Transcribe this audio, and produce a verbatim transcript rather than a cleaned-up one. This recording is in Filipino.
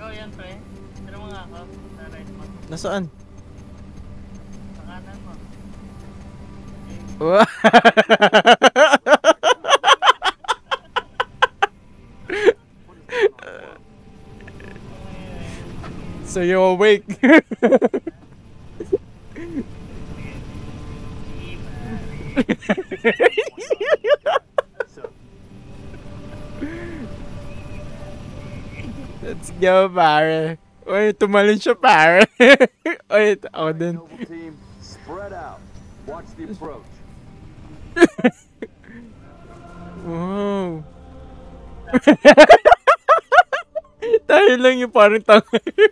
yan, pre. Tira mo nga ako. Sa right mo. Nasaan? Sa kanan mo. Wow. So you're awake. Let's go, pare. Uy, tumalon siya, pare. Uy, ako din. Spread out. Watch the approach. Wow. Tayo lang yung parang tanga.